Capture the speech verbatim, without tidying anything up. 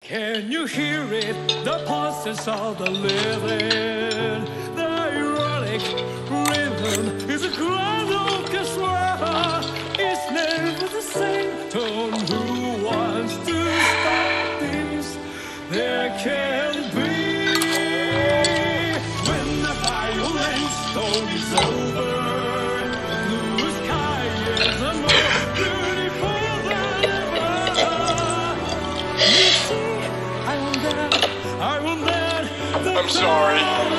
Can you hear it? The pulses of the living. The ironic rhythm is a grand orchestra. It's never the same tone. Who wants to stop this? There can be. When the violent storm is over, blue sky is a more beautiful than ever. You see, I will not, I will not. I'm sorry.